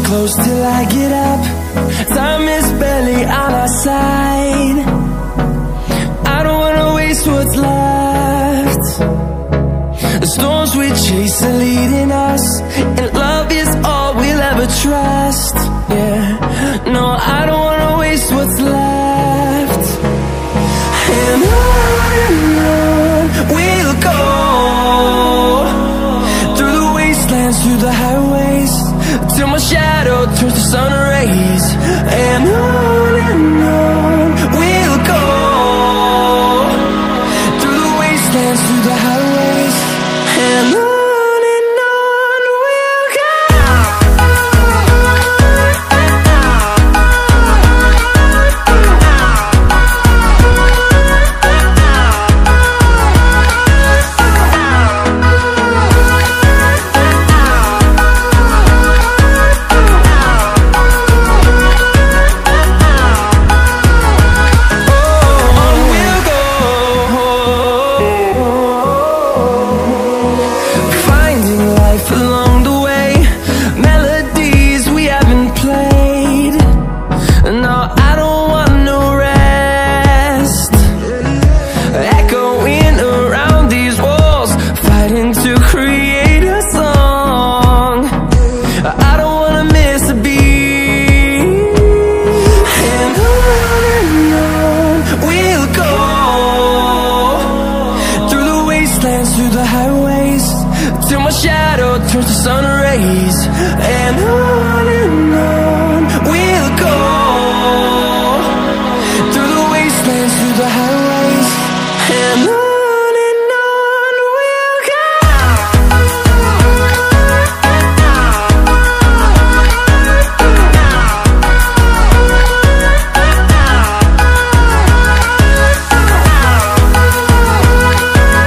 close till I get up. Time is barely on our side. I don't wanna waste what's left. The storms we chase are leading us, and love is all we'll ever trust. Yeah, no, I don't wanna waste what's left. And on we'll go, through the wastelands, through the highways, till my shadow turns to sun rays. And on we'll go, through the wastelands, through the highways, and on we'll go. Through the highways, till my shadow turns to sun rays. And on